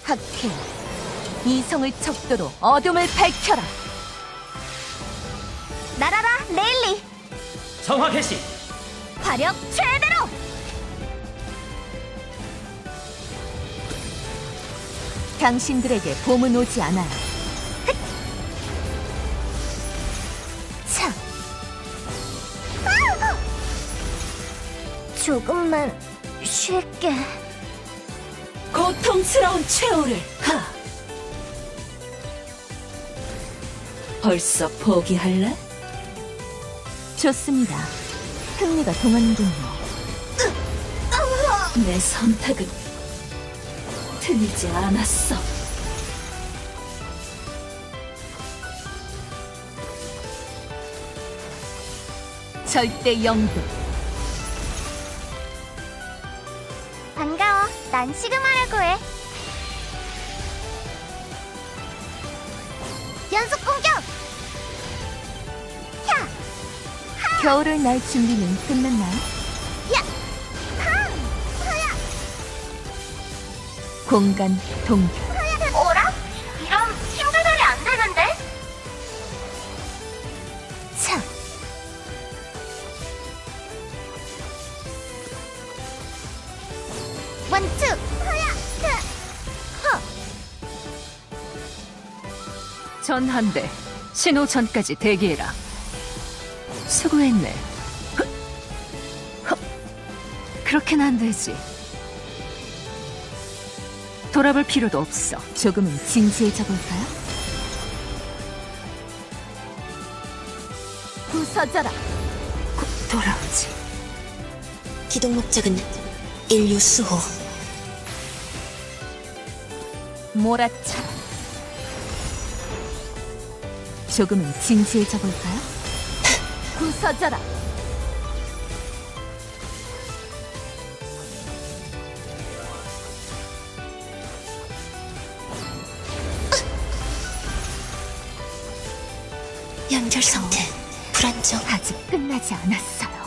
학회, 이성의 척도로 어둠을 밝혀라. 날아라, 레일리. 정화 개시. 화력 최대로. 당신들에게 봄은 오지 않아요. 차. 조금만 쉴게. 고통스러운 최후를. 벌써 포기할래? 좋습니다. 흥미가 동하는군요. 내 선택은 틀리지 않았어. 절대 영도. 반가워. 난 시그마라고 해. 연속 공격! 겨울을 날 준비는 끝났나요? 야! 공간 동결. 어라? 이런 힘 조절이 안 되는데? 차. 원투. 전한대 신호 전까지 대기해라. 수고했네. 그렇게는 안 되지. 돌아볼 필요도 없어. 조금은 진지해져 볼까요? 부서져라. 곧 돌아오지. 기동 목적은 인류 수호. 몰아쳐. 조금은 진지해져 볼까요? 부서져라. 연결 상태 불안정. 아직 끝나지 않았어요.